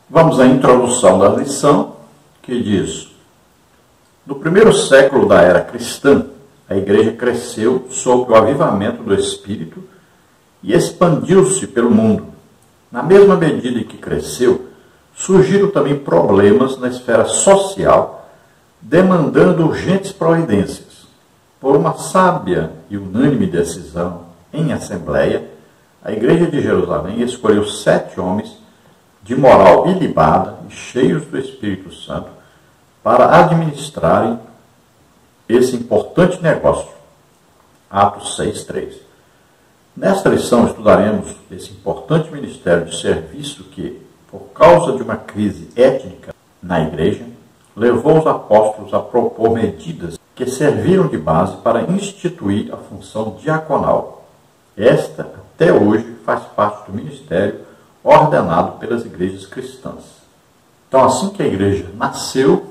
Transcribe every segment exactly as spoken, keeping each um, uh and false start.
Vamos à introdução da lição, que diz: no primeiro século da era cristã, a igreja cresceu sob o avivamento do Espírito e expandiu-se pelo mundo. Na mesma medida em que cresceu, surgiram também problemas na esfera social, demandando urgentes providências. Por uma sábia e unânime decisão em assembleia, a igreja de Jerusalém escolheu sete homens de moral ilibada e cheios do Espírito Santo para administrarem esse importante negócio. Atos seis, três. Nesta lição estudaremos esse importante ministério de serviço que, por causa de uma crise étnica na igreja, levou os apóstolos a propor medidas que serviram de base para instituir a função diaconal. Esta, até hoje, faz parte do ministério ordenado pelas igrejas cristãs. Então, assim que a igreja nasceu,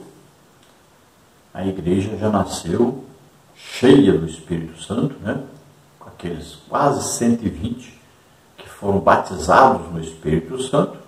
a igreja já nasceu cheia do Espírito Santo, né? Com aqueles quase cento e vinte que foram batizados no Espírito Santo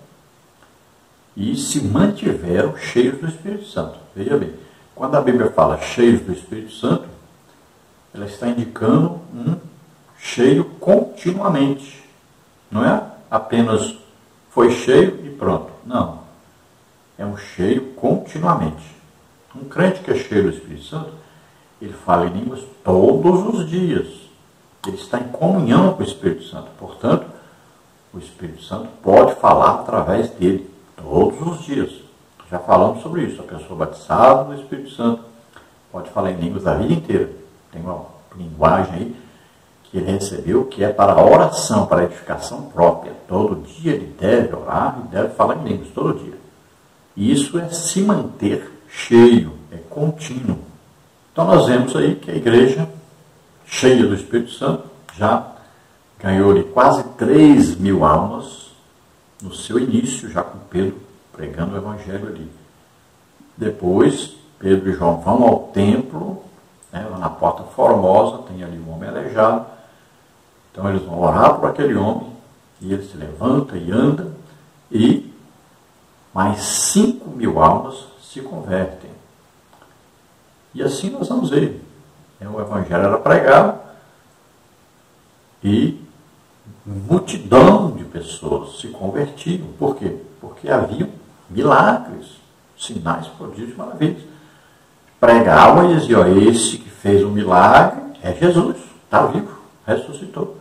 e se mantiveram cheios do Espírito Santo. Veja bem, quando a Bíblia fala cheios do Espírito Santo, ela está indicando um cheio continuamente. Não é apenas foi cheio e pronto. Não. É um cheio continuamente. Um crente que é cheio do Espírito Santo, ele fala em línguas todos os dias. Ele está em comunhão com o Espírito Santo. Portanto, o Espírito Santo pode falar através dele todos os dias. Já falamos sobre isso. A pessoa batizada no Espírito Santo pode falar em línguas a vida inteira. Tem uma linguagem aí que ele recebeu que é para a oração, para a edificação própria. Todo dia ele deve orar e deve falar em línguas, todo dia. E isso é se manter cheio, é contínuo. Então nós vemos aí que a igreja, cheia do Espírito Santo, já ganhou ali quase três mil almas no seu início, já com Pedro pregando o Evangelho ali. Depois, Pedro e João vão ao templo, né, lá na Porta Formosa, tem ali um homem aleijado. Então eles vão orar por aquele homem, e ele se levanta e anda, e mais cinco mil almas se convertem. E assim nós vamos ver. O Evangelho era pregado, e multidão de pessoas se convertiam. Por quê? Porque haviam milagres, sinais, prodígios e maravilhas. Pregavam e diziam: esse que fez o milagre é Jesus, está vivo, ressuscitou.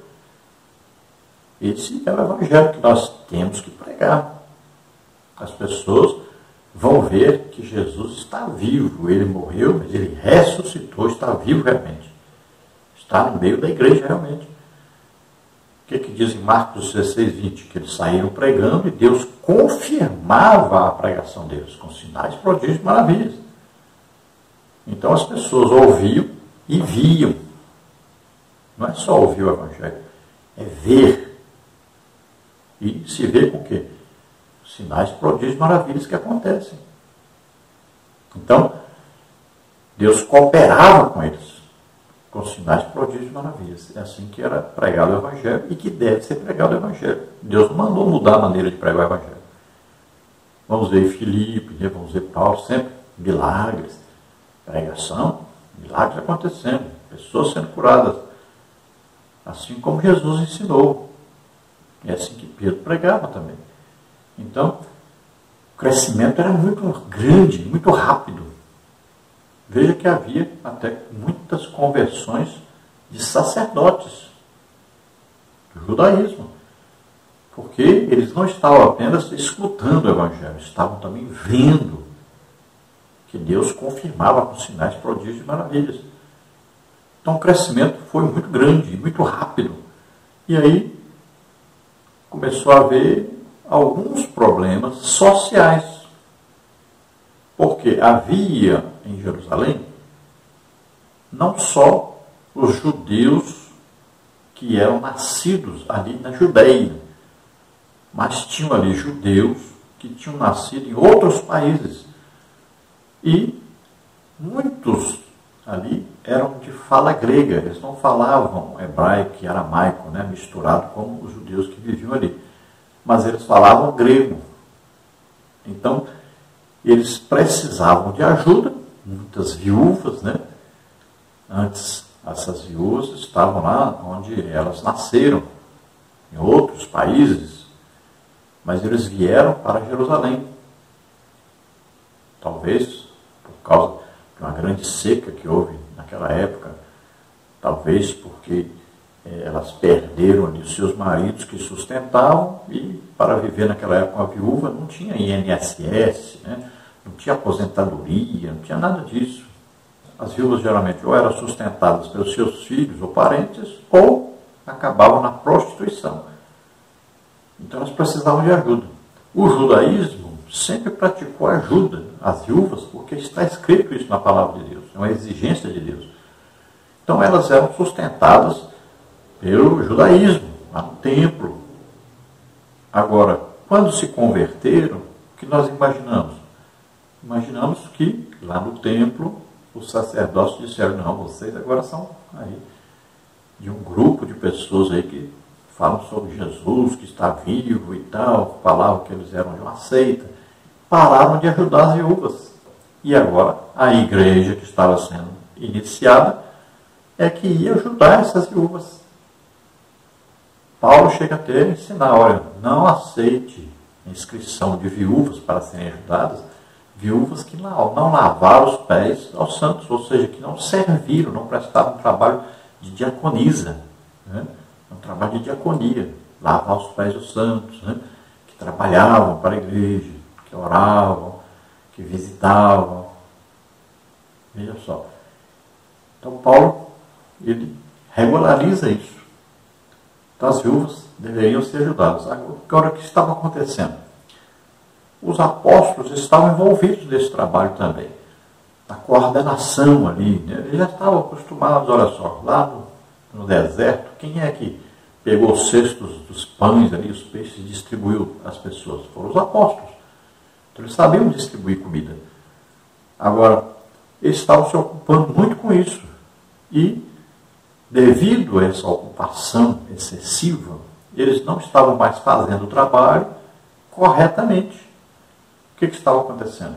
Esse é o Evangelho que nós temos que pregar. As pessoas vão ver que Jesus está vivo. Ele morreu, mas ele ressuscitou, está vivo realmente. Está no meio da igreja realmente. O que, que diz em Marcos dezesseis, vinte? Que eles saíram pregando e Deus confirmava a pregação deles com sinais, prodígios e maravilhas. Então as pessoas ouviam e viam. Não é só ouvir o Evangelho, é ver. E se vê com o quê? Sinais, prodígios e maravilhas que acontecem. Então, Deus cooperava com eles, com sinais, prodígios e maravilhas. É assim que era pregado o Evangelho e que deve ser pregado o Evangelho. Deus não mandou mudar a maneira de pregar o Evangelho. Vamos ver Filipe, né? Vamos ver Paulo, sempre milagres, pregação, milagres acontecendo, pessoas sendo curadas. Assim como Jesus ensinou. É assim que Pedro pregava também. Então, o crescimento era muito grande, muito rápido. Veja que havia até muitas conversões de sacerdotes do judaísmo. Porque eles não estavam apenas escutando o Evangelho, estavam também vendo que Deus confirmava com sinais, prodígios e maravilhas. Então o crescimento foi muito grande, muito rápido. E aí começou a haver alguns problemas sociais. Porque havia em Jerusalém não só os judeus que eram nascidos ali na Judeia, mas tinham ali judeus que tinham nascido em outros países. E muitos ali eram de fala grega, eles não falavam hebraico e aramaico, né, misturado com os judeus que viviam ali. Mas eles falavam grego. Então, eles precisavam de ajuda, muitas viúvas, né? Antes, essas viúvas estavam lá onde elas nasceram, em outros países, mas eles vieram para Jerusalém. Talvez por causa de uma grande seca que houve naquela época, talvez porque eh, elas perderam ali os seus maridos que sustentavam, e para viver naquela época uma viúva não tinha I N S S, né? Não tinha aposentadoria, não tinha nada disso. As viúvas geralmente ou eram sustentadas pelos seus filhos ou parentes, ou acabavam na prostituição. Então elas precisavam de ajuda. O judaísmo sempre praticou ajuda às viúvas, porque está escrito isso na palavra de Deus, é uma exigência de Deus. Então elas eram sustentadas pelo judaísmo, lá no templo. Agora, quando se converteram, o que nós imaginamos? Imaginamos que lá no templo os sacerdotes disseram: não, vocês agora são aí de um grupo de pessoas aí que falam sobre Jesus, que está vivo e tal, falavam que eles eram de uma seita, pararam de ajudar as viúvas. E agora a igreja que estava sendo iniciada é que ia ajudar essas viúvas. Paulo chega até a ensinar: olha, não aceite a inscrição de viúvas para serem ajudadas, viúvas que não, não lavaram os pés aos santos, ou seja, que não serviram, não prestaram um trabalho de diaconisa, né? Um trabalho de diaconia, lavar os pés dos santos, né? Que trabalhavam para a igreja, que oravam, que visitavam. Veja só. Então Paulo, ele regulariza isso. Então as viúvas deveriam ser ajudadas. Agora, o que estava acontecendo? Os apóstolos estavam envolvidos nesse trabalho também, na coordenação ali, né? Eles já estavam acostumados, olha só, lá no, no deserto, quem é que pegou os cestos dos pães ali, os peixes, e distribuiu às pessoas? Foram os apóstolos. Então eles sabiam distribuir comida. Agora, eles estavam se ocupando muito com isso. E, devido a essa ocupação excessiva, eles não estavam mais fazendo o trabalho corretamente. O que, que estava acontecendo?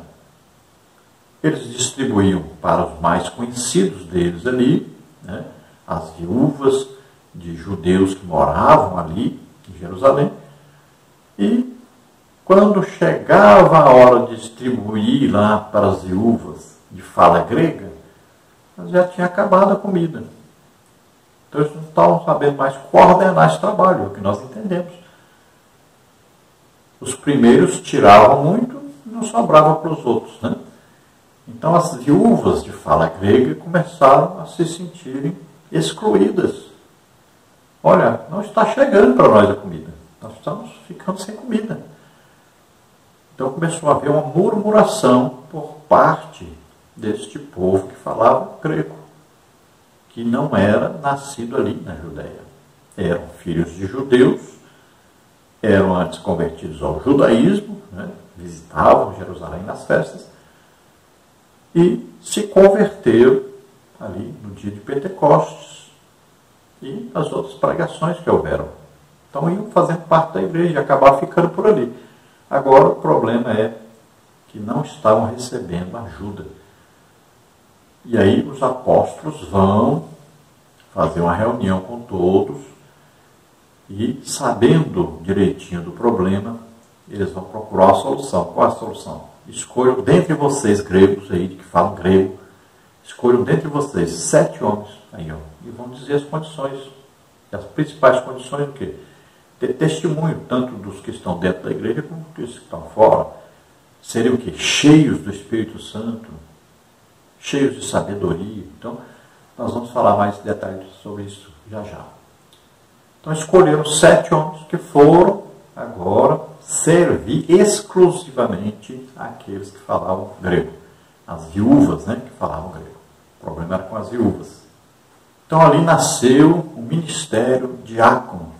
Eles distribuíam para os mais conhecidos deles ali, né, as viúvas de judeus que moravam ali em Jerusalém, e quando chegava a hora de distribuir lá para as viúvas de fala grega, já tinha acabado a comida. Então eles não estavam sabendo mais coordenar esse trabalho, é o que nós entendemos. Os primeiros tiravam muito, não sobrava para os outros, né? Então as viúvas de fala grega começaram a se sentirem excluídas. Olha, não está chegando para nós a comida, nós estamos ficando sem comida. Então começou a haver uma murmuração por parte deste povo que falava grego, que não era nascido ali na Judéia. Eram filhos de judeus, eram antes convertidos ao judaísmo, né? Visitavam Jerusalém nas festas, e se converteram ali no dia de Pentecostes e as outras pregações que houveram. Então iam fazendo parte da igreja e acabaram ficando por ali. Agora o problema é que não estavam recebendo ajuda. E aí os apóstolos vão fazer uma reunião com todos e, sabendo direitinho do problema, eles vão procurar a solução. Qual é a solução? Escolham dentre vocês, gregos aí, que falam grego, escolham dentre vocês sete homens aí, ó, e vão dizer as condições. E as principais condições do quê? Ter testemunho, tanto dos que estão dentro da igreja como dos que estão fora. Seriam o quê? Cheios do Espírito Santo, cheios de sabedoria. Então, nós vamos falar mais detalhes sobre isso já já. Então, escolheram sete homens que foram agora servir exclusivamente àqueles que falavam grego. As viúvas, né, que falavam grego. O problema era com as viúvas. Então, ali nasceu o ministério diácono.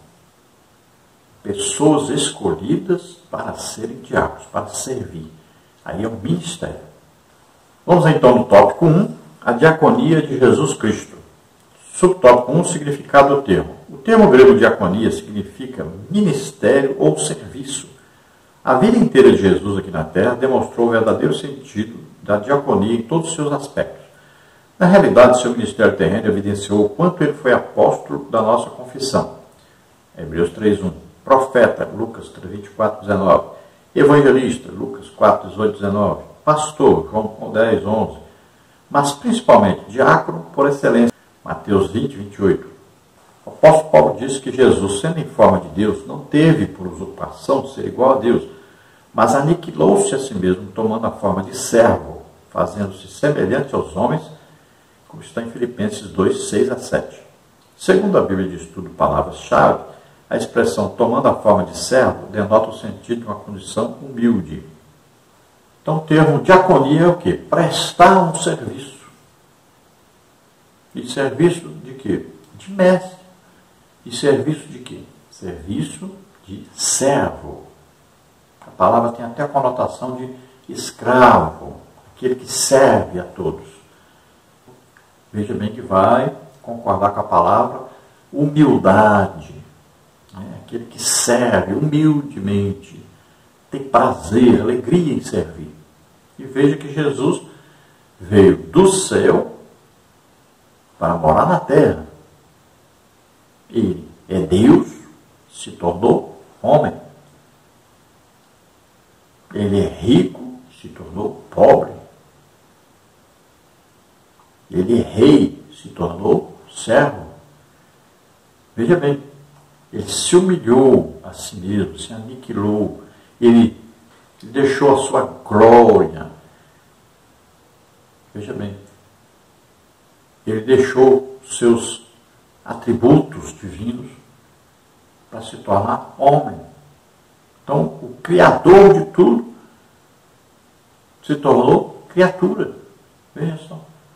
Pessoas escolhidas para serem diáconos, para servir. Aí é um ministério. Vamos então no tópico um, a diaconia de Jesus Cristo. Subtópico um, significado do termo. O termo grego diaconia significa ministério ou serviço, A vida inteira de Jesus aqui na Terra demonstrou o verdadeiro sentido da diaconia em todos os seus aspectos. Na realidade, seu ministério terreno evidenciou o quanto ele foi apóstolo da nossa confissão. Hebreus três, um. Profeta, Lucas vinte e quatro, dezenove. Evangelista, Lucas quatro, dezoito, dezenove. Pastor, João dez, onze. Mas principalmente diácono por excelência, Mateus vinte, vinte e oito. O apóstolo Paulo disse que Jesus, sendo em forma de Deus, não teve por usurpação ser igual a Deus, mas aniquilou-se a si mesmo, tomando a forma de servo, fazendo-se semelhante aos homens, como está em Filipenses dois, seis a sete. Segundo a Bíblia de Estudo Palavras-Chave, a expressão tomando a forma de servo denota o sentido de uma condição humilde. Então, o termo diaconia é o quê? Prestar um serviço. E serviço de quê? De mestre. E serviço de quê? Serviço de servo. A palavra tem até a conotação de escravo, aquele que serve a todos. Veja bem que vai concordar com a palavra humildade. Né? Aquele que serve humildemente, tem prazer, alegria em servir. E veja que Jesus veio do céu para morar na terra. Ele é Deus, se tornou homem. Ele é rico, se tornou pobre. Ele é rei, se tornou servo. Veja bem, ele se humilhou a si mesmo, se aniquilou. Ele deixou a sua glória. Veja bem, ele deixou seus atributos divinos para se tornar homem. Então, o Criador de tudo se tornou criatura. Veja só.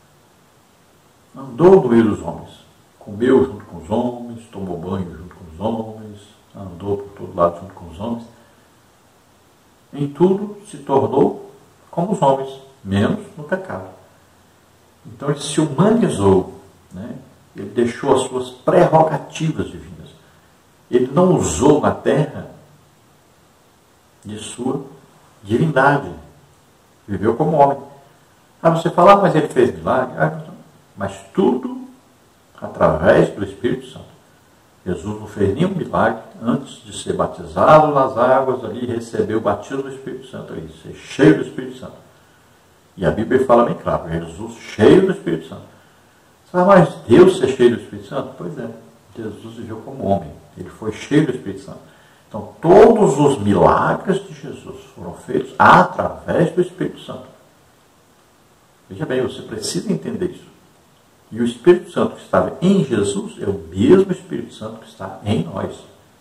Andou no meio dos homens. Comeu junto com os homens, tomou banho junto com os homens, andou por todo lado junto com os homens. Em tudo se tornou como os homens, menos no pecado. Então ele se humanizou, né? Ele deixou as suas prerrogativas divinas. Ele não usou na terra de sua divindade. Viveu como homem. Ah, você fala, ah, mas ele fez milagre. Ah, mas tudo através do Espírito Santo. Jesus não fez nenhum milagre antes de ser batizado nas águas ali e receber o batismo do Espírito Santo ali, ser cheio do Espírito Santo. E a Bíblia fala bem claro, Jesus cheio do Espírito Santo. Sabe, mas Deus ser cheio do Espírito Santo? Pois é, Jesus viveu como homem, ele foi cheio do Espírito Santo. Então, todos os milagres de Jesus foram feitos através do Espírito Santo. Veja bem, você precisa entender isso. E o Espírito Santo que estava em Jesus é o mesmo Espírito Santo que está em nós.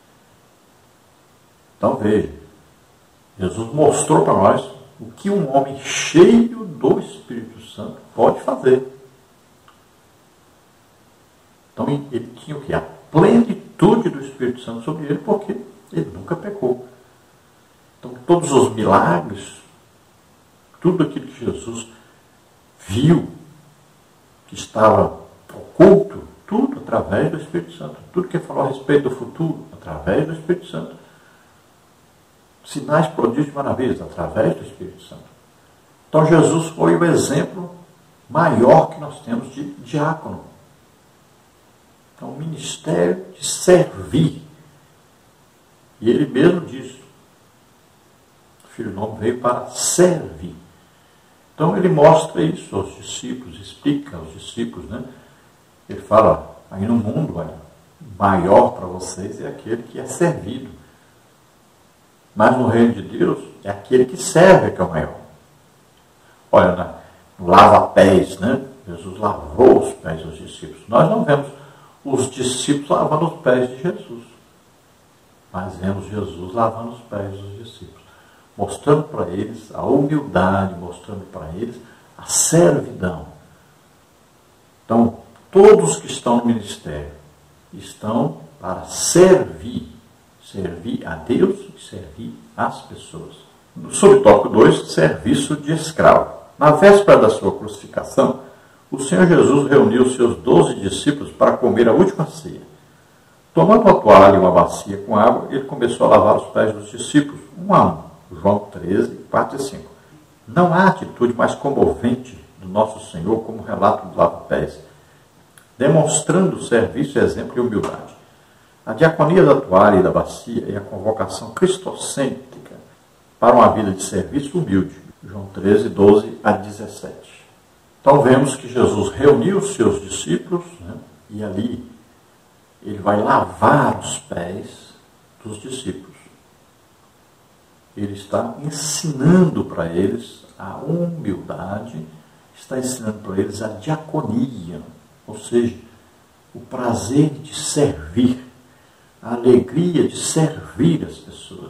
Então, veja, Jesus mostrou para nós o que um homem cheio do Espírito Santo pode fazer. Então, ele tinha o quê? A plenitude do Espírito Santo sobre ele, porque ele nunca pecou. Então, todos os milagres, tudo aquilo que Jesus viu, que estava oculto, tudo através do Espírito Santo. Tudo que ele falou a respeito do futuro, através do Espírito Santo. Sinais, prodígios e maravilhas, através do Espírito Santo. Então, Jesus foi o exemplo maior que nós temos de diácono. Então, o ministério de servir. E ele mesmo disse, o Filho do Homem veio para servir. Então, ele mostra isso aos discípulos, explica aos discípulos, né? Ele fala, aí no mundo, olha, maior para vocês é aquele que é servido. Mas no reino de Deus, é aquele que serve que é o maior. Olha, na, no lava-pés, né? Jesus lavou os pés dos discípulos. Nós não vemos os discípulos lavando os pés de Jesus. Mas vemos Jesus lavando os pés dos discípulos. Mostrando para eles a humildade, mostrando para eles a servidão. Então, todos que estão no ministério estão para servir. Servir a Deus e servir às pessoas. No subtópico dois, serviço de escravo. Na véspera da sua crucificação, o Senhor Jesus reuniu seus doze discípulos para comer a última ceia. Tomando uma toalha e uma bacia com água, ele começou a lavar os pés dos discípulos, um a um, João treze, quatro e cinco. Não há atitude mais comovente do nosso Senhor como o relato do lava-pés, demonstrando serviço, exemplo e humildade. A diaconia da toalha e da bacia é a convocação cristocêntrica para uma vida de serviço humilde. João treze, doze a dezessete. Então vemos que Jesus reuniu os seus discípulos, né, e ali ele vai lavar os pés dos discípulos. Ele está ensinando para eles a humildade, está ensinando para eles a diaconia, ou seja, o prazer de servir, a alegria de servir as pessoas.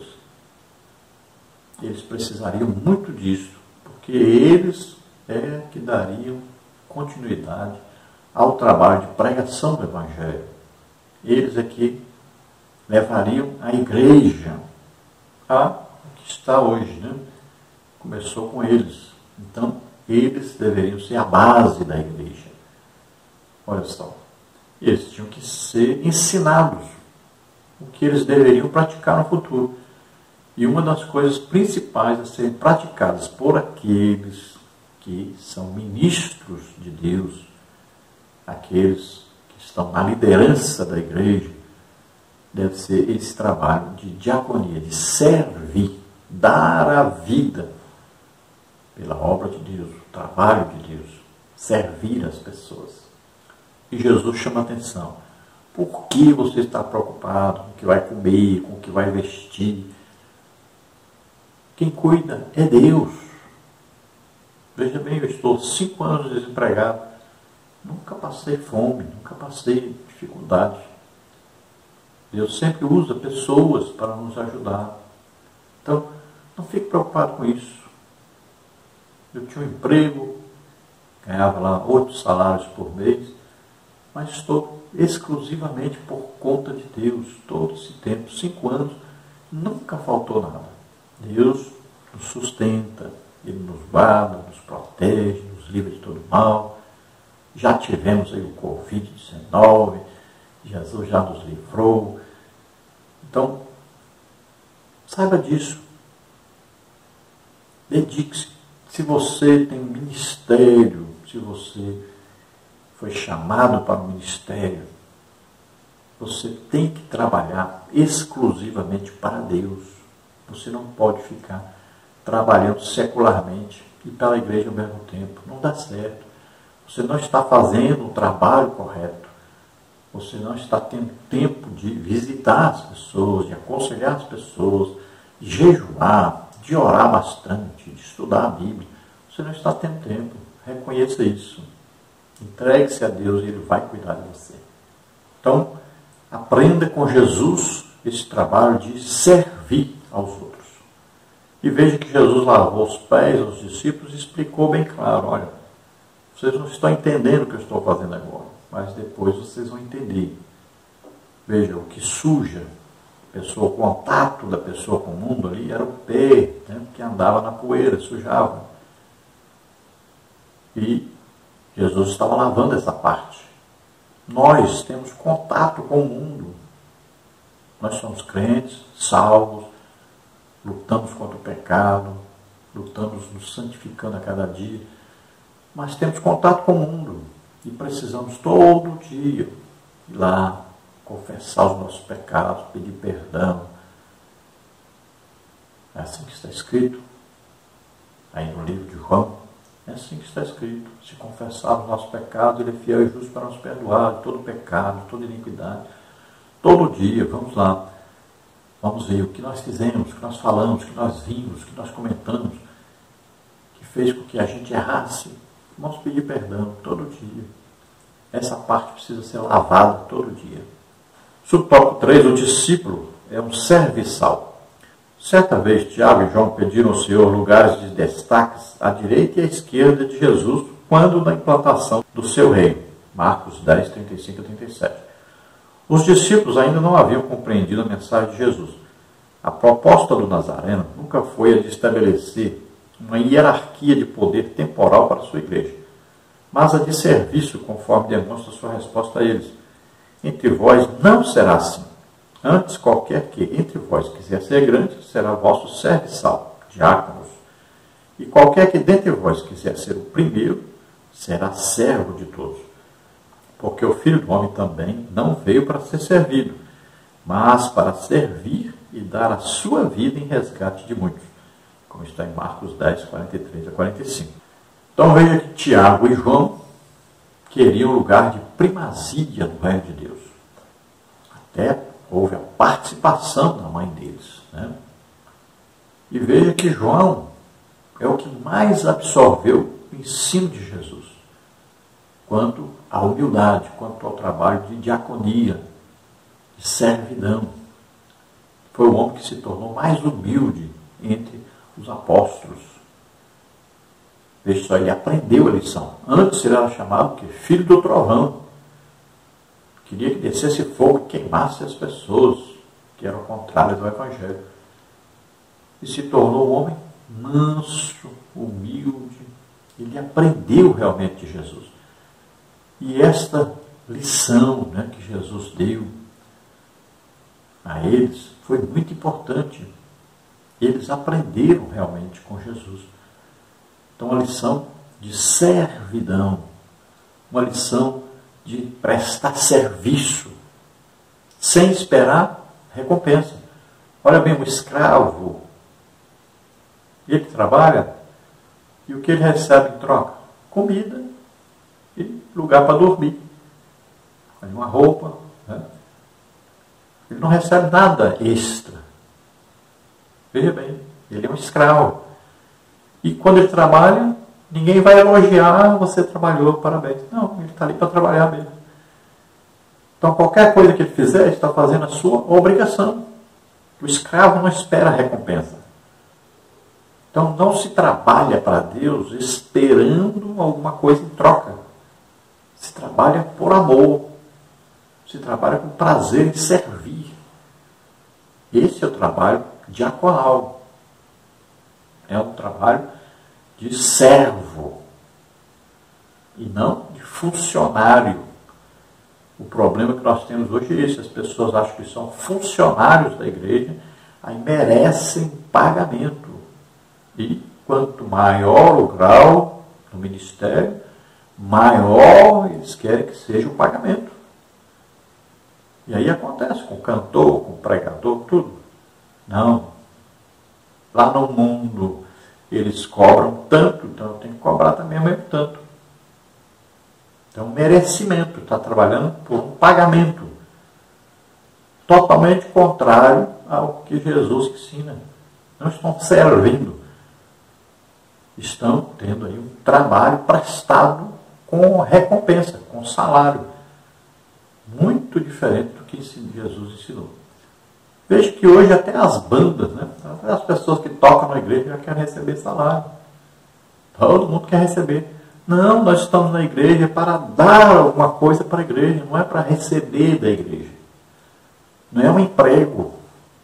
Eles precisariam muito disso, porque eles é que dariam continuidade ao trabalho de pregação do Evangelho. Eles é que levariam a igreja a que está hoje, né? Começou com eles. Então, eles deveriam ser a base da igreja. Olha só, eles tinham que ser ensinados o que eles deveriam praticar no futuro. E uma das coisas principais a serem praticadas por aqueles que são ministros de Deus, aqueles que estão na liderança da igreja, deve ser esse trabalho de diaconia, de servir, dar a vida pela obra de Deus, o trabalho de Deus, servir as pessoas. E Jesus chama a atenção. Por que você está preocupado com o que vai comer, com o que vai vestir? Quem cuida é Deus. Veja bem, eu estou cinco anos desempregado. Nunca passei fome, nunca passei dificuldade. Deus sempre usa pessoas para nos ajudar. Então, não fique preocupado com isso. Eu tinha um emprego, ganhava lá oito salários por mês, mas estou exclusivamente por conta de Deus. Todo esse tempo, cinco anos, nunca faltou nada. Deus nos sustenta, Ele nos guarda, nos protege, nos livra de todo mal. Já tivemos aí o covid dezenove, Jesus já nos livrou. Então, saiba disso. Dedique-se. Se você tem ministério, se você foi chamado para o ministério, você tem que trabalhar exclusivamente para Deus. Você não pode ficar trabalhando secularmente e pela igreja ao mesmo tempo. Não dá certo. Você não está fazendo o trabalho correto. Você não está tendo tempo de visitar as pessoas, de aconselhar as pessoas, de jejuar, de orar bastante, de estudar a Bíblia. Você não está tendo tempo. Reconheça isso. Entregue-se a Deus e Ele vai cuidar de você. Então, aprenda com Jesus esse trabalho de servir aos outros. E veja que Jesus lavou os pés aos discípulos e explicou bem claro, olha, vocês não estão entendendo o que eu estou fazendo agora, mas depois vocês vão entender. Veja, o que suja a pessoa, o contato da pessoa com o mundo ali era o pé, né, que andava na poeira, sujava. E Jesus estava lavando essa parte. Nós temos contato com o mundo. Nós somos crentes, salvos, lutamos contra o pecado, lutamos nos santificando a cada dia, mas temos contato com o mundo e precisamos todo dia ir lá, confessar os nossos pecados, pedir perdão. É assim que está escrito aí no livro de João. É assim que está escrito. Se confessar os nossos pecados, Ele é fiel e justo para nos perdoar de todo pecado, de toda iniquidade. Todo dia, vamos lá. Vamos ver o que nós fizemos, o que nós falamos, o que nós vimos, o que nós comentamos, que fez com que a gente errasse. Vamos pedir perdão todo dia. Essa parte precisa ser lavada todo dia. Subtópico três, o discípulo é um serviçal. Certa vez, Tiago e João pediram ao Senhor lugares de destaques à direita e à esquerda de Jesus quando na implantação do seu reino. Marcos dez, trinta e cinco a trinta e sete. Os discípulos ainda não haviam compreendido a mensagem de Jesus. A proposta do Nazareno nunca foi a de estabelecer uma hierarquia de poder temporal para a sua igreja, mas a de serviço, conforme demonstra sua resposta a eles. Entre vós não será assim. Antes, qualquer que entre vós quiser ser grande, será vosso serviçal. diáconos. E qualquer que dentre vós quiser ser o primeiro, será servo de todos. Porque o Filho do Homem também não veio para ser servido, mas para servir e dar a sua vida em resgate de muitos. Como está em Marcos dez, quarenta e três a quarenta e cinco. Então veja que Tiago e João queriam lugar de primazia no reino de Deus. Até houve a participação da mãe deles, né? E veja que João é o que mais absorveu o ensino de Jesus, quanto à humildade, quanto ao trabalho de diaconia, de servidão. Foi o homem que se tornou mais humilde entre os apóstolos. Veja só, ele aprendeu a lição. Antes ele era chamado que filho do trovão. Queria que descesse fogo e queimasse as pessoas, que era o contrário do Evangelho. E se tornou um homem manso, humilde. Ele aprendeu realmente de Jesus. E esta lição, né, que Jesus deu a eles foi muito importante. Eles aprenderam realmente com Jesus. Então, uma lição de servidão, uma lição de prestar serviço, sem esperar recompensa. Olha bem, um escravo, ele trabalha, e o que ele recebe em troca? Comida e lugar para dormir. Uma roupa, né? Ele não recebe nada extra. Veja bem, ele é um escravo. E quando ele trabalha, ninguém vai elogiar, você trabalhou, parabéns. Não, ele está ali para trabalhar mesmo. Então, qualquer coisa que ele fizer, ele está fazendo a sua obrigação. O escravo não espera a recompensa. Então, não se trabalha para Deus esperando alguma coisa em troca. Se trabalha por amor. Se trabalha com prazer em servir. Esse é o trabalho diaconal. É um trabalho de servo e não de funcionário. O problema que nós temos hoje é esse. As pessoas acham que são funcionários da igreja, aí merecem pagamento. E quanto maior o grau do ministério, maior eles querem que seja o pagamento. E aí acontece com o cantor, com o pregador, tudo. Não. Lá no mundo eles cobram tanto, então eu tenho que cobrar também o mesmo tanto. Então, merecimento, está trabalhando por um pagamento. Totalmente contrário ao que Jesus ensina. Não estão servindo. Estão tendo aí um trabalho prestado com recompensa, com salário. Muito diferente do que Jesus ensinou. Veja que hoje até as bandas, né? Até as pessoas que tocam na igreja já querem receber salário. Todo mundo quer receber. Não, nós estamos na igreja para dar alguma coisa para a igreja, não é para receber da igreja. Não é um emprego.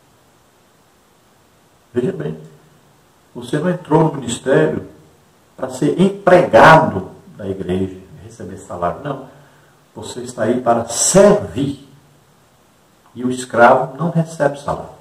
Veja bem, você não entrou no ministério para ser empregado da igreja, receber salário. Não, você está aí para servir. E o escravo não recebe salário.